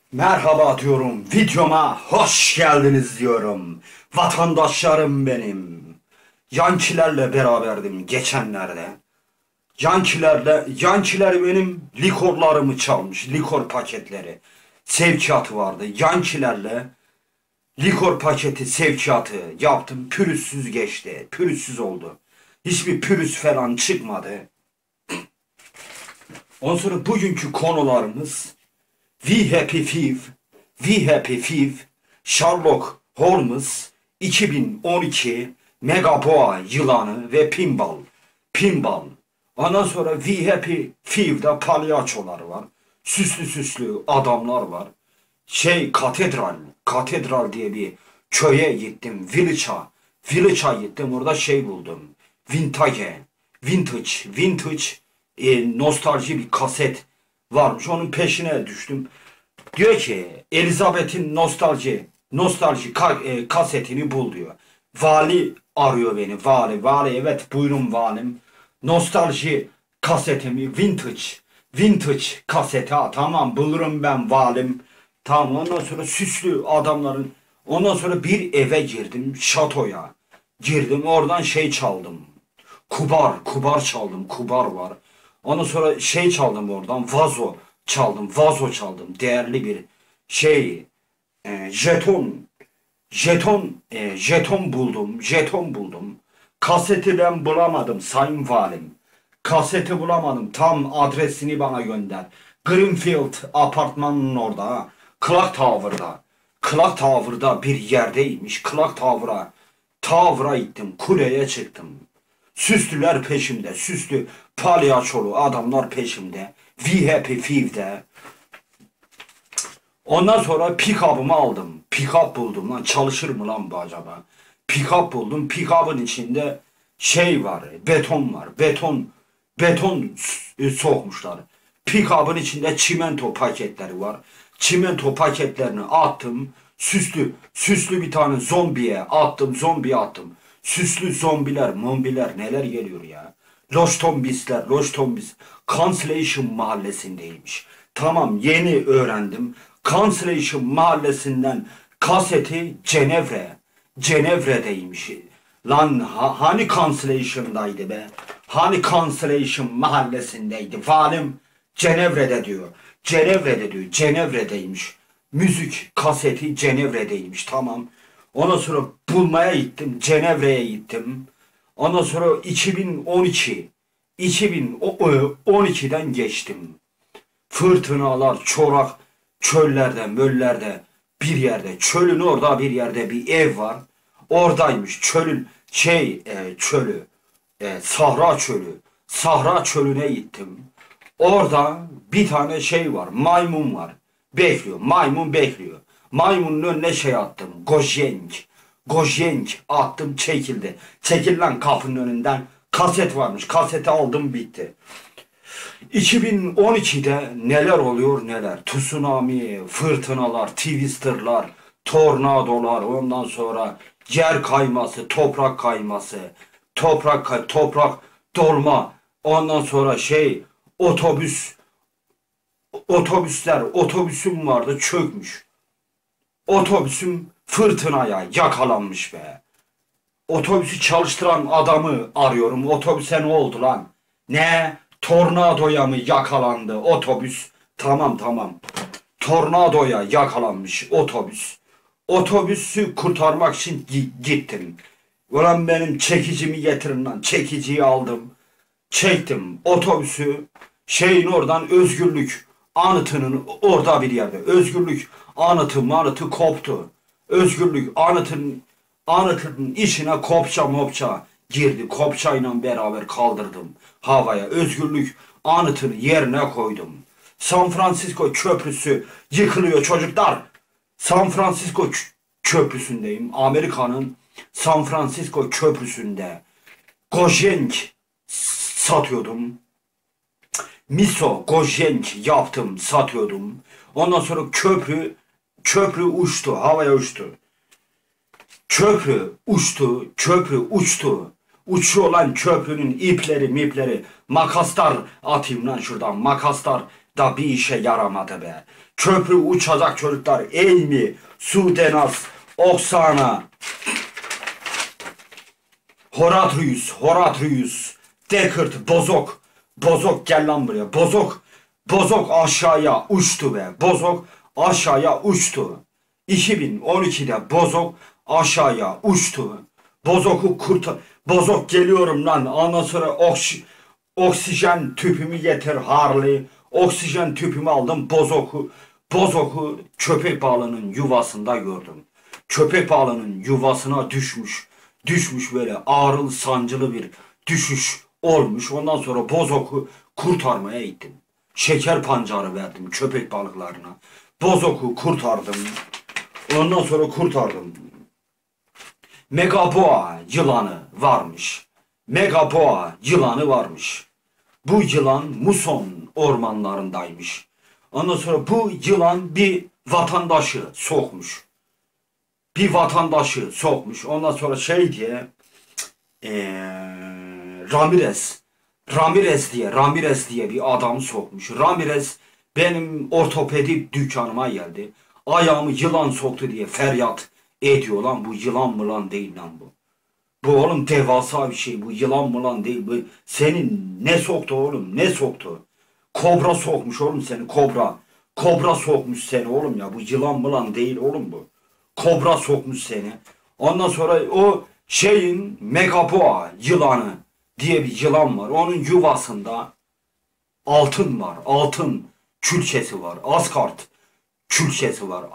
Merhaba diyorum, videoma hoş geldiniz diyorum. Vatandaşlarım benim. Yankilerle beraberdim geçenlerde. Yankiler benim likorlarımı çalmış, likor paketleri. Sevkiyatı vardı. Yankilerle likor paketi sevkiyatı yaptım. Pürüzsüz geçti, pürüzsüz oldu. Hiçbir pürüz falan çıkmadı. Ondan sonra bugünkü konularımız We Happy Few, We Happy Few, Sherlock Holmes, 2012, Megaboa yılanı ve Pinball. Pinball. Ondan sonra We Happy Few'da palyaçolar var. Süslü süslü adamlar var. Katedral diye bir köye gittim. Village'a gittim. Orada buldum. Vintage nostalji bir kaset varmış. Onun peşine düştüm. Diyor ki Elizabeth'in nostalji kasetini bul diyor. Vali arıyor beni. Vali evet buyurun valim. Nostalji kasetimi vintage kaseti tamam bulurum ben valim. Tamam ondan sonra süslü adamların ondan sonra bir eve girdim şatoya. Girdim oradan çaldım. Kubar çaldım. Kubar var. Ondan sonra çaldım oradan. Vazo çaldım. Değerli bir jeton buldum. Kaseti ben bulamadım sayın valim. Kaseti bulamadım. Tam adresini bana gönder. Greenfield apartmanının orada. Clock Tower'da bir yerdeymiş. Clock Tower'a gittim. Kuleye çıktım. Süslüler peşimde. Süslü palyaçolu adamlar peşimde. We Happy Few'de. Ondan sonra pick-up'ımı aldım. Pick-up buldum lan. Çalışır mı lan bu acaba? Pick-up buldum. Pick-up'ın içinde var. Beton var. Beton sokmuşlar. Pick-up'ın içinde çimento paketleri var. Çimento paketlerini attım. Süslü bir tane zombiye attım. Süslü mombiler neler geliyor ya. Loş Tombis. Cancellation mahallesindeymiş. Tamam yeni öğrendim. Cancellation mahallesinden kaseti Cenevre'deymiş. Lan hani Cancellation'daydı be? Hani Cancellation mahallesindeydi? Valim Cenevre'de diyor. Cenevre'deymiş. Müzik kaseti Cenevre'deymiş. Tamam. Ondan sonra bulmaya gittim. Cenevre'ye gittim. Ondan sonra 2012'den geçtim. Fırtınalar, çorak, möllerde bir yerde, çölün orada bir yerde bir ev var. Oradaymış çölün Sahra çölüne gittim. Orada bir tane var, maymun var. Maymun bekliyor. Maymunun önüne attım. Gojjenk attım çekildi. Çekil lan kapının önünden. Kaset varmış. Kaseti aldım bitti. 2012'de neler oluyor neler. Tsunami, fırtınalar, twisterlar, tornadolar, ondan sonra yer kayması, toprak kayması, toprak dolma, ondan sonra otobüsüm vardı çökmüş. Otobüsüm fırtınaya yakalanmış be. Otobüsü çalıştıran adamı arıyorum. Otobüse ne oldu lan? Ne? Tornadoya mı yakalandı otobüs? Tamam. Tornadoya yakalanmış otobüs. Otobüsü kurtarmak için gittim. Ulan benim çekicimi getirin lan. Çekiciyi aldım. Çektim otobüsü. Oradan özgürlük anıtının orada bir yerde. Özgürlük anıtı koptu. Özgürlük anıtının içine kopça girdi. Kopçayla beraber kaldırdım havaya. Özgürlük anıtını yerine koydum. San Francisco köprüsü yıkılıyor çocuklar. San Francisco köprüsündeyim. Amerika'nın San Francisco köprüsünde. Gojjenk satıyordum. Gojjenk yaptım, satıyordum. Ondan sonra köprü uçtu, havaya uçtu. Köprü uçtu. Uçuyor lan köprünün ipleri mipleri. Makaslar atayım lan şuradan. Makaslar da bir işe yaramadı be. Köprü uçacak çocuklar. Eğmi, Sudenaz, Oksana, Horatrius, Dekert, Bozok. Bozok gel lan buraya. Bozok aşağıya uçtu be. Bozok aşağıya uçtu. 2012'de Bozok aşağıya uçtu. Bozok'u kurtar. Bozok geliyorum lan. Ondan sonra oksijen tüpümü getir Harley. Oksijen tüpümü aldım. Bozok'u köpek balığının yuvasında gördüm. Köpek balığının yuvasına düşmüş. Düşmüş böyle ağrılı sancılı bir düşüş olmuş. Ondan sonra Bozok'u kurtarmaya gittim. Şeker pancarı verdim köpek balıklarına. Bozok'u kurtardım. Ondan sonra kurtardım. Megaboğa yılanı varmış. Megaboğa yılanı varmış. Bu yılan muson ormanlarındaymış. Ondan sonra bu yılan bir vatandaşı sokmuş. Bir vatandaşı sokmuş. Ondan sonra şey diye Ramirez diye bir adam sokmuş. Ramirez benim ortopedik dükkanıma geldi. Ayağımı yılan soktu diye feryat ediyor lan. Bu yılan mı lan değil lan bu. Bu oğlum devasa bir şey. Bu yılan mı lan değil. Bu senin ne soktu oğlum ne soktu. Kobra sokmuş oğlum seni kobra. Kobra sokmuş seni oğlum ya. Bu yılan mı lan değil oğlum bu. Kobra sokmuş seni. Ondan sonra o şeyin Megaboğa yılanı diye bir yılan var. Onun yuvasında altın var. Altın külçesi var. Asgard külçesi var.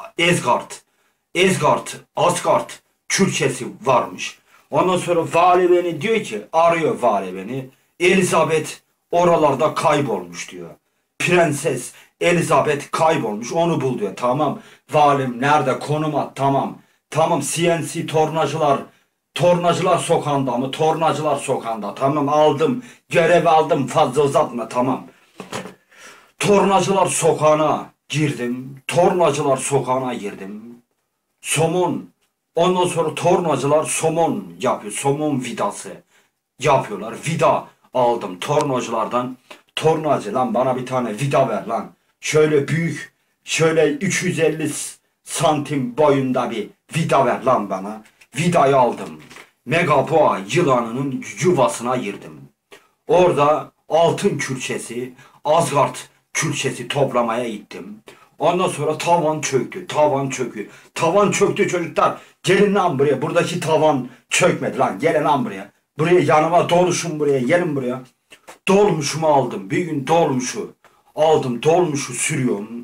Asgard külçesi varmış. Ondan sonra vali beni diyor ki arıyor vali beni. Elizabeth oralarda kaybolmuş diyor. Prenses Elizabeth kaybolmuş onu bul diyor. Tamam valim nerede konum at tamam. Tamam CNC Tornacılar sokağında mı? Tornacılar sokağında. Tamam aldım. Görev aldım. Fazla uzatma tamam. Tornacılar sokağına girdim. Tornacılar sokağına girdim. Somon. Ondan sonra tornacılar somon yapıyor. Somon vidası yapıyorlar. Vida aldım tornacılardan. Tornacı lan bana bir tane vida ver lan. Şöyle büyük. Şöyle 350 santim boyunda bir vida ver lan bana. Vidayı aldım. Megaboğa yılanının yuvasına girdim. Orada altın külçesi, Asgard külçesi toplamaya gittim. Ondan sonra tavan çöktü. Tavan çöktü çocuklar. Gelin lan buraya. Buradaki tavan çökmedi lan. Gelin lan buraya. Buraya yanıma doluşun buraya. Gelin buraya. Dolmuşumu aldım. Bir gün dolmuşu aldım. Dolmuşu sürüyorum.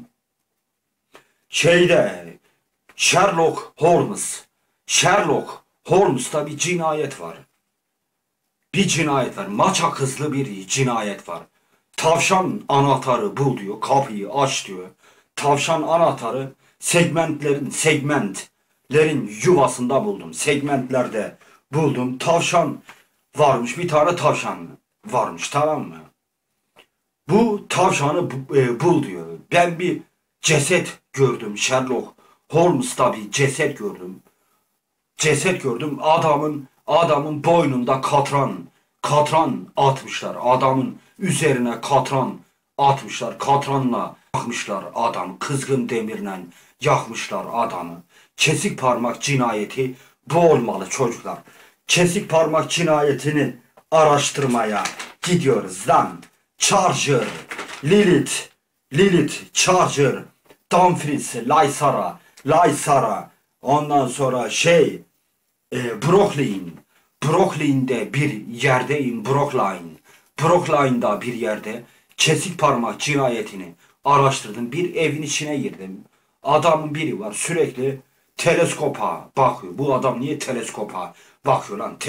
Sherlock Holmes'ta bir cinayet var. Maçak hızlı bir cinayet var. Tavşan anahtarı bul diyor. Kapıyı aç diyor. Tavşan anahtarı segmentlerin yuvasında buldum. Segmentlerde buldum. Tavşan varmış. Bir tane tavşan varmış tamam mı? Bu tavşanı bul diyor. Ben bir ceset gördüm. Sherlock Holmes'ta bir ceset gördüm. Adamın boynunda katran atmışlar. Adamın üzerine katran atmışlar. Katranla yakmışlar adamı. Kızgın demirle yakmışlar adamı. Kesik parmak cinayeti bu olmalı çocuklar. Kesik parmak cinayetini araştırmaya gidiyoruz lan. Charger, Lilith, Charger, Dumfries, Lysara, ondan sonra Brooklyn'de bir yerdeyim. Brookline'da bir yerde kesik parmak cinayetini araştırdım. Bir evin içine girdim. Adamın biri var sürekli teleskopa bakıyor. Bu adam niye teleskopa bakıyor lan?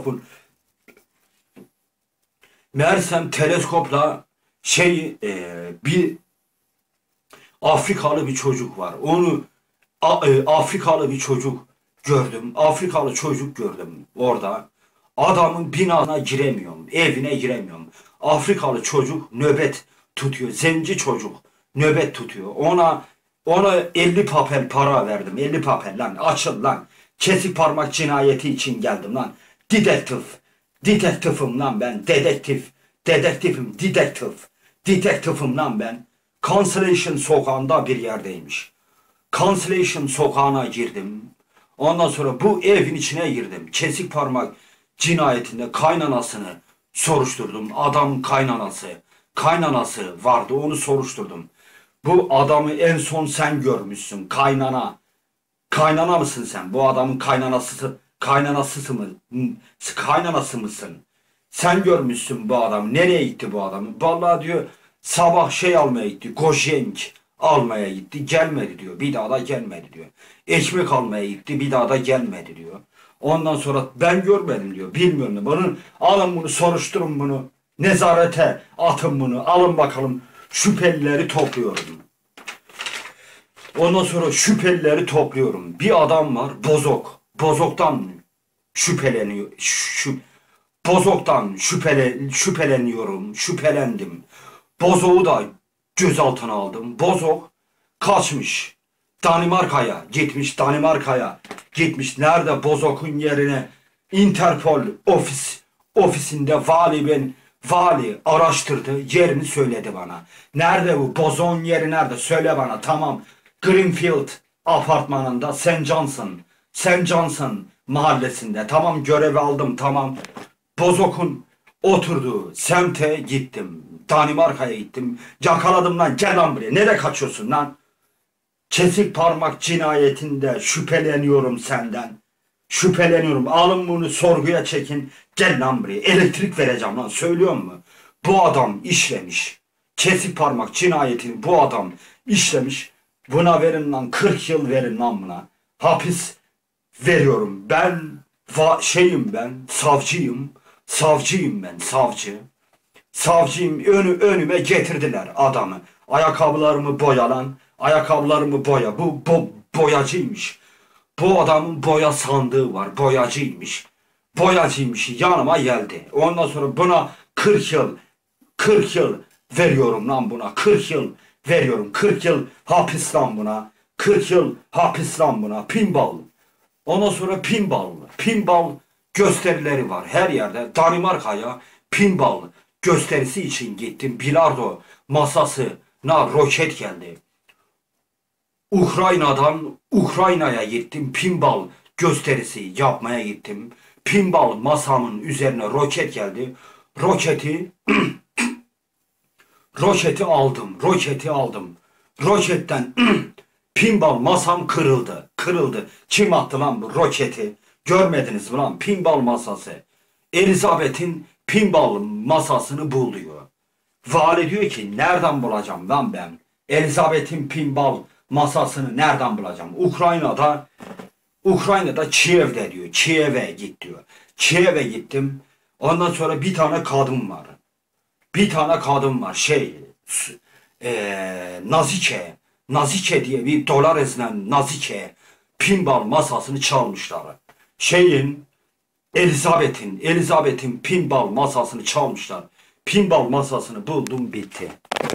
Meğersem teleskopla bir Afrikalı bir çocuk var. Afrikalı bir çocuk gördüm. Orada. Adamın binasına giremiyorum. Evine giremiyorum. Afrikalı çocuk nöbet tutuyor. Zenci çocuk nöbet tutuyor. Ona 50 papel para verdim. 50 papel lan. Açıl lan. Kesik parmak cinayeti için geldim lan. Dedektif. Detektifim lan ben. Dedektifim. Detektifim lan ben. Cancellation sokağında bir yerdeymiş. Cancellation sokağına girdim. Ondan sonra bu evin içine girdim. Kesik parmak cinayetinde kaynanasını soruşturdum. Adam kaynanası vardı, onu soruşturdum. Bu adamı en son sen görmüşsün. Kaynana mısın sen? Bu adamın kaynanası mısın? Sen görmüşsün bu adamı. Nereye gitti bu adamı? Vallahi diyor sabah şey almaya gitti. Gojenk almaya gitti. Gelmedi diyor. Bir daha da gelmedi diyor. Ekmek almaya gitti. Bir daha da gelmedi diyor. Ondan sonra ben görmedim diyor. Bilmiyorum. Alın bunu, soruşturun bunu. Nezarete atın bunu. Alın bakalım. Şüphelileri topluyorum. Ondan sonra şüphelileri topluyorum. Bir adam var, Bozok. Bozok'tan şüpheleniyor. Bozok'tan şüphelendim. Bozok'u da gözaltına aldım. Bozok kaçmış. Gitmiş. Nerede Bozok'un yerine Interpol ofisinde vali araştırdı. Yerini söyledi bana. Nerede bu Bozok'un yeri nerede? Söyle bana. Tamam. Greenfield apartmanında St. Johnson mahallesinde. Tamam, görevi aldım, tamam. Bozok'un oturduğu semte gittim. Danimarka'ya gittim. Yakaladım lan, gel lan buraya. Nereye kaçıyorsun lan? Kesik parmak cinayetinde şüpheleniyorum senden. Şüpheleniyorum. Alın bunu, sorguya çekin. Gel lan buraya. Elektrik vereceğim lan. Söylüyor mu? Bu adam işlemiş. Kesik parmak cinayetini bu adam işlemiş. Buna verin lan, 40 yıl verin lan buna. Hapis veriyorum. Savcıyım. Savcıyım. Önüme getirdiler adamı. Ayakkabılarımı boya. Bu boyacıymış. Bu adamın boya sandığı var. Boyacıymış. Yanıma geldi. Ondan sonra buna 40 yıl veriyorum lan buna. 40 yıl veriyorum. 40 yıl hapis lan buna. 40 yıl hapis lan buna. Pinball. Ondan sonra pinball gösterileri var her yerde. Danimarka'ya pinball gösterisi için gittim. Bilardo masasına roket geldi. Ukrayna'ya gittim. Pinball gösterisi yapmaya gittim. Pinball masamın üzerine roket geldi. Roketi aldım. Roketten pinball masam kırıldı. Kim attı lan bu roketi? Görmediniz mi lan? Pinball masası. Elizabeth'in pinball masasını buluyor. Vali diyor ki nereden bulacağım lan ben? Elizabeth'in pinball masasını nereden bulacağım? Ukrayna'da Kiev'de diyor. Kiev'e git diyor. Kiev'e gittim. Ondan sonra bir tane kadın var. Nazike diye bir dolar ezilen Nazike pinball masasını çalmışlar. Elizabeth'in pinball masasını çalmışlar. Pinball masasını buldum, bitti.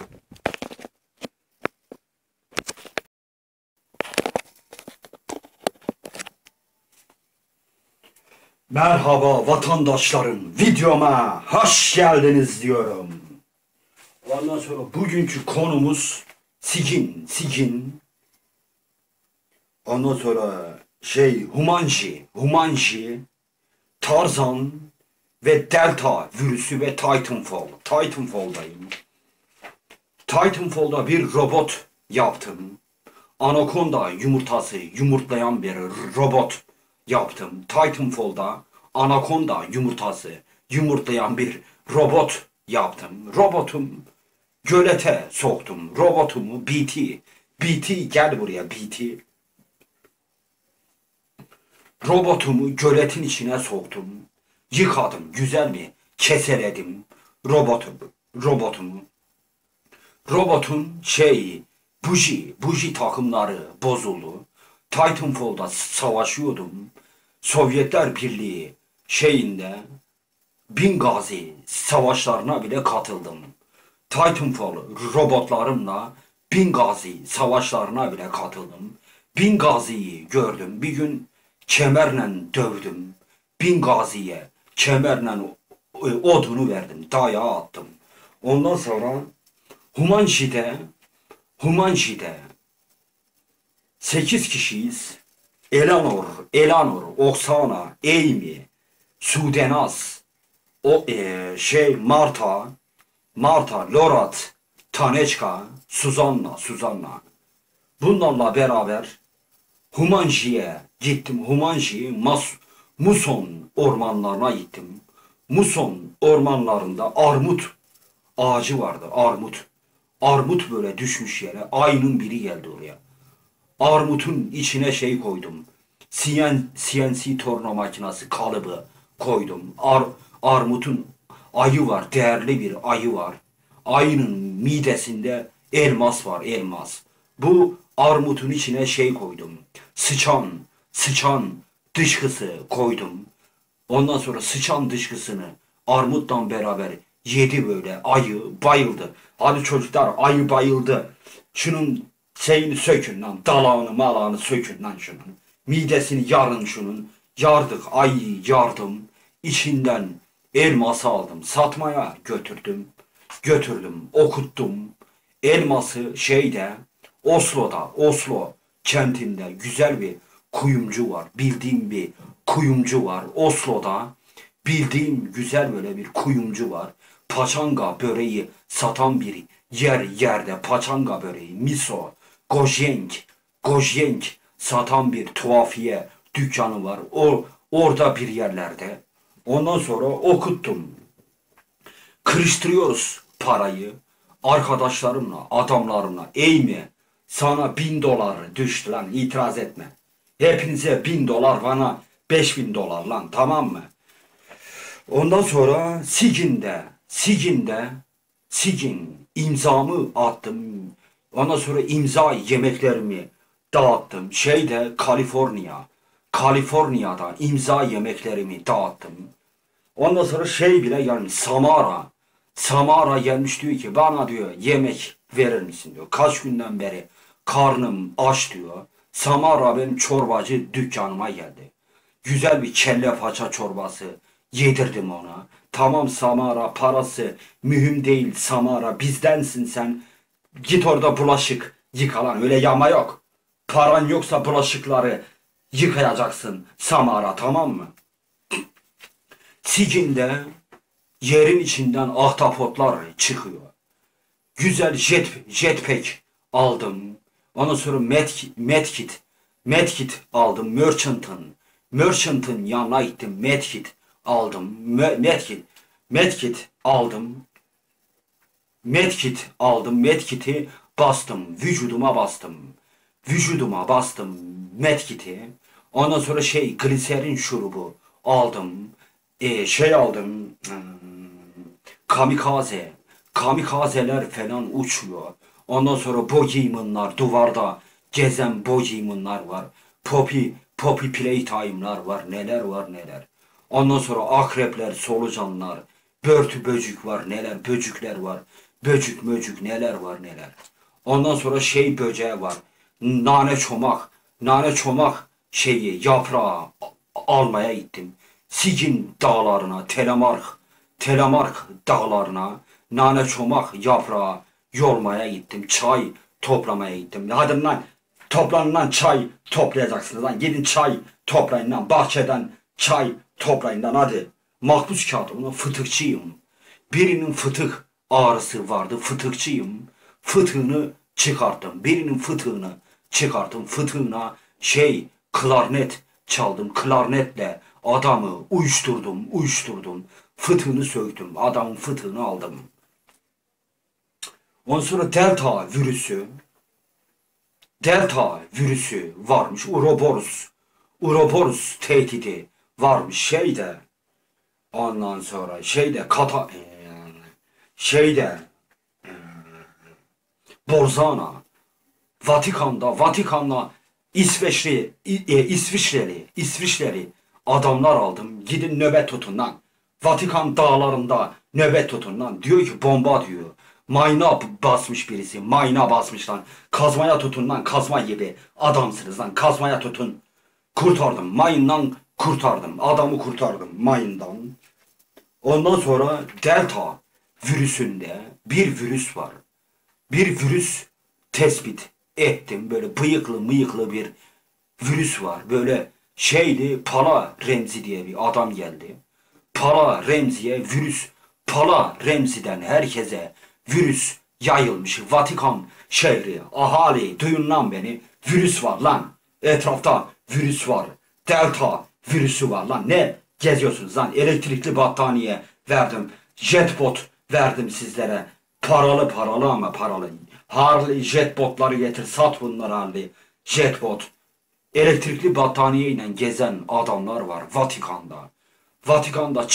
Merhaba vatandaşlarım, videoma hoş geldiniz diyorum. Ondan sonra bugünkü konumuz Sigin. Ondan sonra Humanji, Tarzan ve Delta virüsü ve Titanfall. Titanfall'dayım. Titanfall'da bir robot yaptım. Anaconda yumurtası yumurtlayan bir robot yaptım. Titanfall'da Anaconda yumurtası yumurtlayan bir robot yaptım. Robotum gölete soktum. Robotumu BT gel buraya BT. Robotumu göletin içine soktum. Yıkadım, güzel mi? Keseledim robotumu. Robotun buji takımları bozuldu. Titanfall'da savaşıyordum. Sovyetler Birliği Bingazi savaşlarına bile katıldım. Titanfall robotlarımla Bingazi savaşlarına bile katıldım. Bingazi'yi gördüm. Bir gün kemerle dövdüm. Bingazi'ye Kemerle odunu verdim. Dayağı attım. Ondan sonra Humanji'de 8 kişiyiz. Elanor, Oksana, Amy, Sudenaz, Marta, Lorat, Taneçka, Suzanna. Bunlarla beraber Humanji'ye gittim. Muson ormanlarına gittim. Muson ormanlarında armut ağacı vardı. Armut böyle düşmüş yere. Ayının biri geldi oraya. Armutun içine şey koydum. CNC torna makinesi kalıbı koydum. Armutun ayı var. Değerli bir ayı var. Ayının midesinde elmas var. Bu armutun içine şey koydum. Sıçan dışkısı koydum. Ondan sonra sıçan dışkısını armutla beraber yedi böyle. Ayı bayıldı. Hadi çocuklar, ayı bayıldı. Şunun şeyini sökün lan. Dalağını sökün lan şunun. Midesini yarın şunun. Yardık, ayı yardım. İçinden elması aldım. Satmaya götürdüm, okuttum. Elması Oslo kentinde güzel bir kuyumcu var. Bildiğim bir kuyumcu var. Oslo'da bildiğim güzel böyle bir kuyumcu var. Paçanga böreği satan bir yerde paçanga böreği, miso, gojeng satan bir tuhafiye dükkanı var. Orada bir yerlerde. Ondan sonra okuttum. Kırıştırıyoruz parayı. Arkadaşlarımla, adamlarımla. Amy, sana $1000 düştü lan, itiraz etme. Hepinize $1000, bana $5000 lan, tamam mı? Ondan sonra Sigin imzamı attım. Ondan sonra imza yemeklerimi dağıttım. Kaliforniya'da imza yemeklerimi dağıttım. Ondan sonra bile yani Samara gelmiş, diyor ki bana diyor yemek verir misin diyor. Kaç günden beri karnım aç diyor. Samara benim çorbacı dükkanıma geldi. Güzel bir kelle paça çorbası yedirdim ona. Tamam Samara, parası mühim değil Samara, bizdensin sen. Git orada bulaşık yıka lan, öyle yama yok. Paran yoksa bulaşıkları yıkayacaksın Samara, tamam mı? Sigin'de yerin içinden ahtapotlar çıkıyor. Güzel jetpack aldım. Ondan sonra medkit aldım. Merchant'ın yanına gittim. Medkit aldım. Medkit aldım. Medkit'i bastım. Vücuduma bastım medkit'i. Ondan sonra gliserin şurubu aldım. Aldım. Kamikazeler falan uçuyor. Ondan sonra bogimanlar, duvarda gezen bogimanlar var. Poppy playtime'lar var. Neler var neler. Ondan sonra akrepler, solucanlar, börtü böcük var. Neler böcükler var. Böcük möcük neler var neler. Ondan sonra böceği var. Nane çomak yaprağı almaya gittim. Sigin dağlarına, Telemark dağlarına nane çomak yaprağı yolmaya gittim. Çay toplamaya gittim. Hadi lan toplanın lan, çay toplayacaksınız lan. Gidin çay toplayın lan. Bahçeden çay toplayın lan hadi. Makbuz kağıdı, fıtıkçıyım. Birinin fıtık ağrısı vardı. Fıtıkçıyım. Fıtığını çıkarttım. Birinin fıtığını çıkarttım. Fıtığına klarnet çaldım. Klarnetle adamı uyuşturdum. Fıtığını söktüm. Adamın fıtığını aldım. Ondan sonra delta virüsü varmış. Uroboros tehdidi varmış ondan sonra Borzana, Vatikan'la İsviçreli adamlar aldım. Gidin nöbet tutun lan. Vatikan dağlarında nöbet tutun lan. Diyor ki bomba diyor. Mayna basmış birisi. Mayna basmış lan. Kazmaya tutun lan. Kazma gibi adamsınız lan. Kazmaya tutun. Kurtardım. Mayından kurtardım. Adamı kurtardım mayından. Ondan sonra Delta virüsünde bir virüs var. Bir virüs tespit ettim. Böyle bıyıklı mıyıklı bir virüs var. Böyle şeydi, Pala Remzi diye bir adam geldi. Pala Remzi'ye virüs, Pala Remzi'den herkese virüs yayılmış. Vatikan şehri, ahali duyun lan beni. Virüs var lan. Etrafta virüs var. Delta virüsü var lan. Ne geziyorsunuz lan? Elektrikli battaniye verdim. Jetbot verdim sizlere. Paralı ama paralı. Harley jetbotları getir, sat bunları Harley. Jetbot. Elektrikli battaniyeyle gezen adamlar var Vatikan'da. Vatikan'da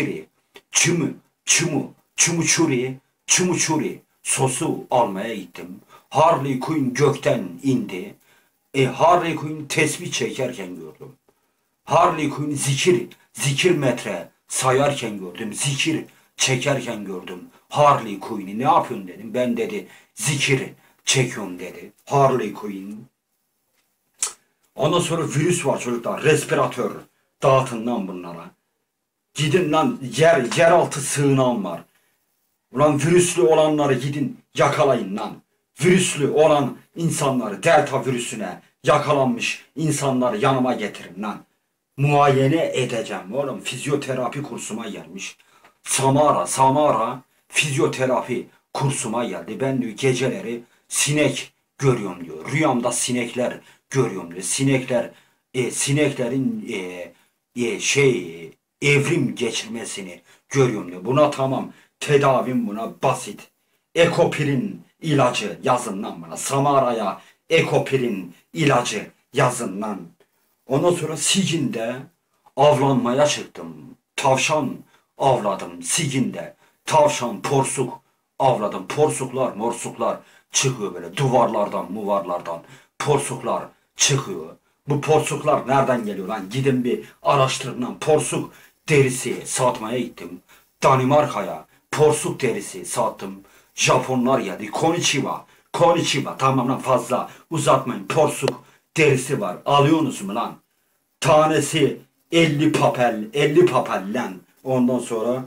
çimuçuri sosu almaya gittim. Harley Quinn gökten indi. Harley Quinn tesbih çekerken gördüm. Harley Quinn zikir metre sayarken gördüm. Zikir çekerken gördüm. Harley Quinn'i ne yapıyorsun dedim. Ben dedi zikir çekiyorum dedi. Harley Quinn. Ondan sonra virüs var çocuklar. Respiratör. Dağıtın lan bunlara. Gidin lan yeraltı sığınağım var. Ulan virüslü olanları gidin yakalayın lan. Virüslü olan insanları delta virüsüne yakalanmış insanları yanıma getirin lan. Muayene edeceğim oğlum. Fizyoterapi kursuma gelmiş. Samara fizyoterapi kursuma geldi. Ben diyor geceleri sinek görüyorum diyor. Rüyamda sinekler görüyorum diyor. Sineklerin evrim geçirmesini görüyorum diyor. Buna tamam. Tedavim buna basit. Ekopirin ilacı yazın lan bana. Samara'ya ekopirin ilacı yazın lan. Ondan sonra Sigin'de avlanmaya çıktım. Tavşan avladım Sigin'de. Tavşan, porsuk avladım. Morsuklar çıkıyor böyle duvarlardan porsuklar çıkıyor. Bu porsuklar nereden geliyor lan? Gidin bir araştırın lan. Porsuk derisi satmaya gittim. Danimarka'ya porsuk derisi sattım. Japonlar geldi. Konnichiwa. Tamam lan fazla uzatmayın. Porsuk derisi var. Alıyorsunuz mu lan? Tanesi 50 papel lan. Ondan sonra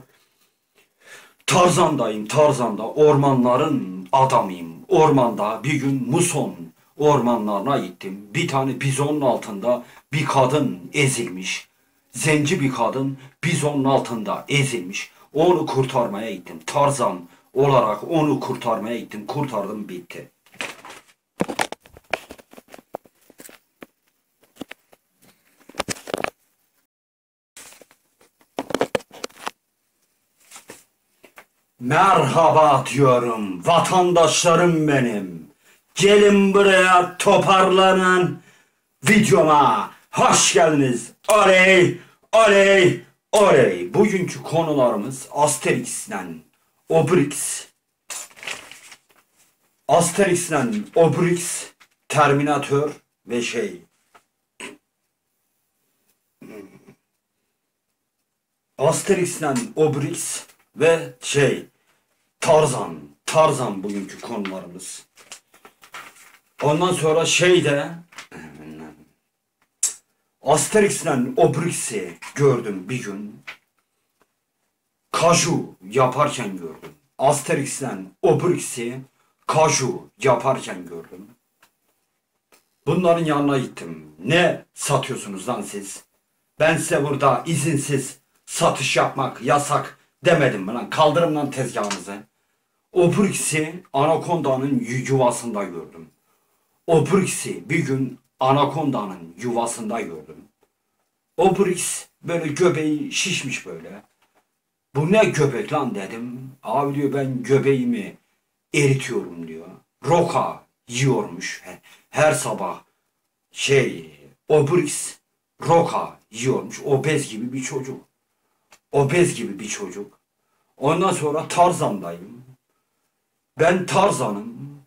Tarzan'da ormanların adamıyım. Ormanda bir gün muson ormanlarına gittim. Bir tane bizonun altında bir kadın ezilmiş. Zenci bir kadın bizonun altında ezilmiş. Onu kurtarmaya gittim. Tarzan olarak onu kurtarmaya gittim. Kurtardım bitti. Merhaba diyorum vatandaşlarım benim. Gelin buraya toparlanın. Videoma hoş geldiniz. Oley. Bugünkü konularımız Asterix'le Obelix, Terminator ve Asterix'le Obelix ve Tarzan bugünkü konularımız. Ondan sonra Asterix'le Obelix'i gördüm bir gün. Kaju yaparken gördüm. Asterix'le Obelix'i kaju yaparken gördüm. Bunların yanına gittim. Ne satıyorsunuz lan siz? Ben size burada izinsiz satış yapmak yasak demedim mi lan? Kaldırın lan tezgahınızı. Obelix'i Anaconda'nın yuvasında gördüm. Obelix'i bir gün Anaconda'nın yuvasında gördüm. Obelix böyle göbeği şişmiş böyle. Bu ne göbek lan dedim. Abi diyor ben göbeğimi eritiyorum diyor. Roka yiyormuş her sabah. Obelix roka yiyormuş. Obez gibi bir çocuk. Ondan sonra Tarzan'dayım. Ben Tarzan'ım.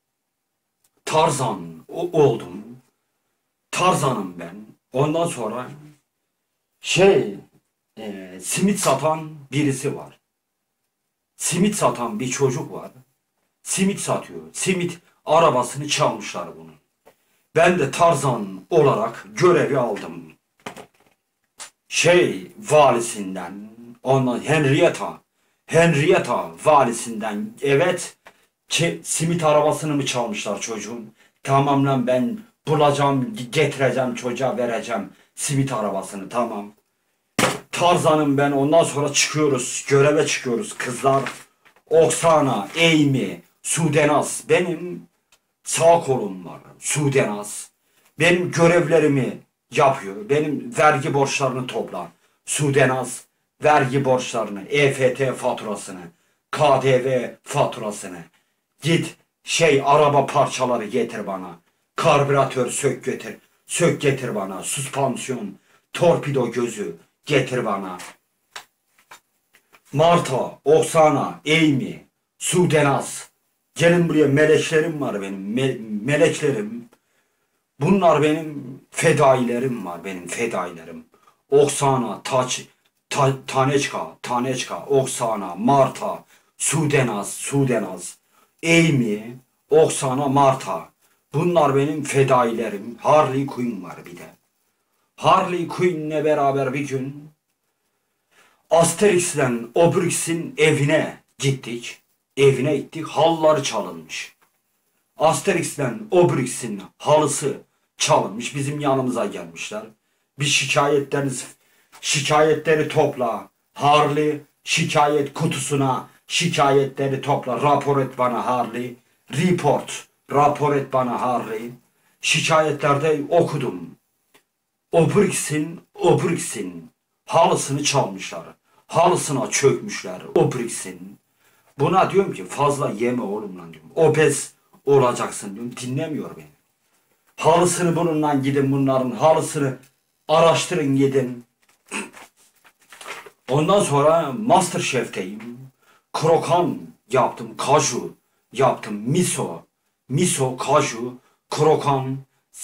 Oldum. Tarzan'ım ben. Ondan sonra simit satan birisi var. Simit satan bir çocuk var. Simit satıyor. Simit arabasını çalmışlar bunun. Ben de Tarzan olarak görevi aldım. valisinden, ondan Henrietta valisinden, evet, simit arabasını mı çalmışlar çocuğun? Tamam lan, ben bulacağım, getireceğim, çocuğa vereceğim simit arabasını, tamam. Tarzan'ım ben, ondan sonra çıkıyoruz, göreve çıkıyoruz kızlar. Oksana, Amy, Sudenaz, benim sağ kolum var, Sudenaz. Benim görevlerimi yapıyor, benim vergi borçlarını topla. Sudenaz, vergi borçlarını, EFT faturasını, KDV faturasını. Git araba parçaları getir bana. Karbüratör sök getir. Sök getir bana. Süspansiyon, torpido gözü getir bana. Marta, Oksana, Amy, Sudenaz. Gelin buraya, meleklerim var benim. Meleklerim. Bunlar benim fedailerim var, benim fedailerim. Oksana, Taneçka, Oksana, Marta, Sudenaz, Amy, Oksana, Marta. Bunlar benim fedailerim. Harley Quinn var bir de. Harley Quinn'le beraber bir gün Asterix'le Obelix'in evine gittik. Evine gittik. Halları çalınmış. Asterix'le Obelix'in halısı çalınmış. Bizim yanımıza gelmişler. Bir şikayetleri topla. Harley, şikayet kutusuna şikayetleri topla. Rapor et bana Harley. Rapor et bana Harley. Şikayetlerde okudum. Obelix'in halısını çalmışlar. Halısına çökmüşler Obelix'in. Buna diyorum ki fazla yeme oğlum lan diyorum. Obez olacaksın diyorum. Dinlemiyor beni. Halısını bununla gidin, bunların halısını araştırın gidin. Ondan sonra MasterChef'teyim. Krokan yaptım, kaju yaptım, miso, kaju, krokan,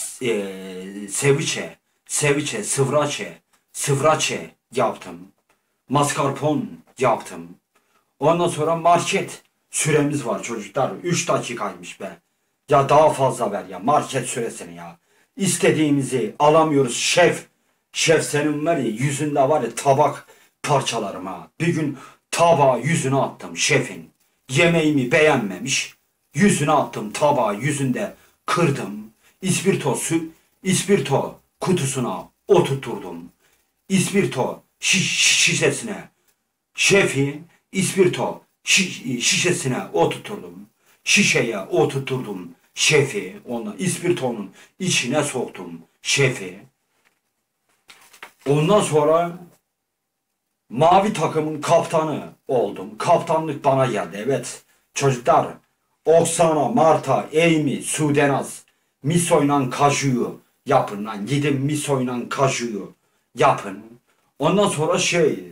seviçe, sıvraçe yaptım. Mascarpone yaptım. Ondan sonra market süremiz var çocuklar. 3 dakikaymış be. Ya daha fazla ver ya market süresini ya. İstediğimizi alamıyoruz şef. Şef senin var ya, yüzünde var ya tabak parçalarım ha. Bir gün tabağı yüzüne attım şefin. Yemeğimi beğenmemiş. Yüzüne attım tabağı, yüzünde kırdım. İspirto kutusuna oturturdum. İspirto şişesine. Şefi İspirto şişesine oturturdum. Şişeye oturturdum şefi. Onu ispirtonun içine soktum şefi. Ondan sonra mavi takımın kaptanı oldum. Kaptanlık bana geldi. Evet çocuklar, Oksana, Marta, Amy, Sudenaz, misoyla kajuyu yapın lan. Gidin misoyla kajuyu yapın. Ondan sonra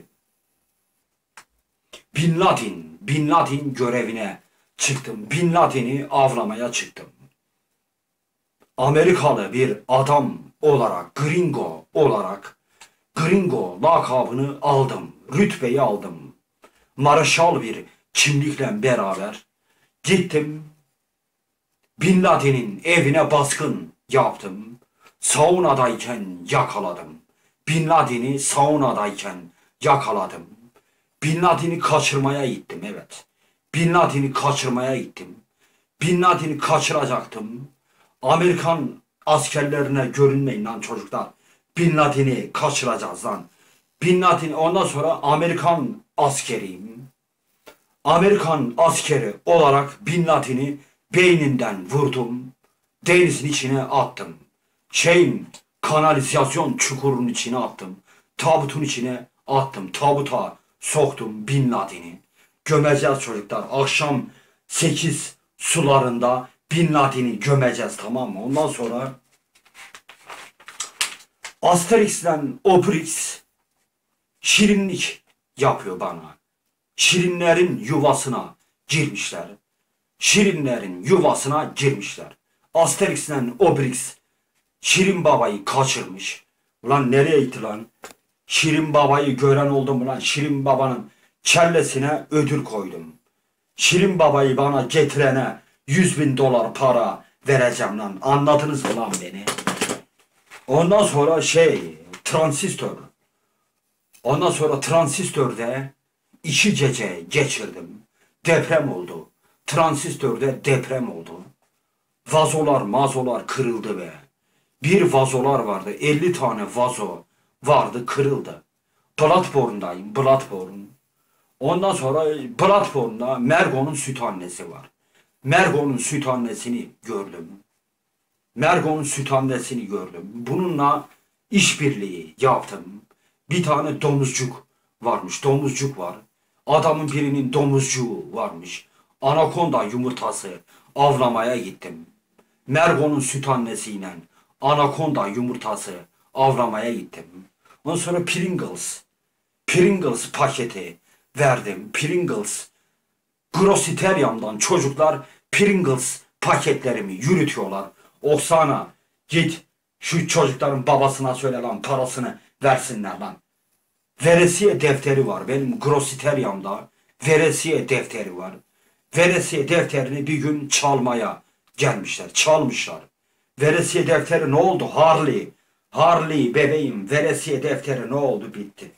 Bin Laden görevine çıktım. Bin Laden'i avlamaya çıktım. Amerikalı bir adam olarak, gringo lakabını aldım. Rütbeyi aldım. Marşal bir kimlikle beraber gittim. Bin Laden'in evine baskın yaptım. Saunadayken yakaladım. Bin Laden'i saunadayken yakaladım. Bin Laden'i kaçırmaya gittim, evet. Bin Laden'i kaçırmaya gittim. Bin Laden'i kaçıracaktım. Amerikan askerlerine görünmeyin lan çocuklar. Bin Laden'i kaçıracağız lan. Bin Laden, ondan sonra Amerikan askeriyim. Amerikan askeri olarak Bin Laden'i beyninden vurdum. Denizin içine attım. Kanalizasyon çukurunun içine attım. Tabutun içine attım. Tabuta soktum Bin Laden'i. Gömeceğiz çocuklar. Akşam 8 sularında Bin Laden'i gömeceğiz, tamam mı? Ondan sonra Asterix'le Obelix şirinlik yapıyor bana. Şirinlerin yuvasına girmişler. Asterix'le Obelix Şirin Baba'yı kaçırmış. Ulan nereye gitti lan? Şirin Baba'yı gören oldu mu lan? Şirin Baba'nın kellesine ödül koydum. Şirin Baba'yı bana getirene 100.000 dolar para vereceğim lan. Anladınız mı lan beni? Ondan sonra transistör. Ondan sonra transistörde 2 gece geçirdim. Deprem oldu. Transistörde deprem oldu. Vazolar mazolar kırıldı be. Bir vazolar vardı. 50 tane vazo vardı, kırıldı. Platformdayım. Platform. Ondan sonra platformda Mergo'nun süt annesi var. Mergo'nun süt annesini gördüm. Mergo'nun süt annesini gördüm. Bununla işbirliği yaptım. Bir tane domuzcuk varmış. Domuzcuk var. Adamın birinin domuzcuğu varmış. Anakonda yumurtası avlamaya gittim. Mergo'nun süt annesiyle anakonda yumurtası avlamaya gittim. Ondan sonra Pringles paketi verdim. Pringles Grossiteria'mdan çocuklar Pringles paketlerimi yürütüyorlar. Oksana git şu çocukların babasına söyle lan, parasını versinler lan. Veresiye defteri var benim Grossiteria'mda. Veresiye defteri var. Veresiye defterini bir gün çalmaya gelmişler. Çalmışlar. Veresiye defteri ne oldu? Harley bebeğim, veresiye defteri ne oldu? Bitti.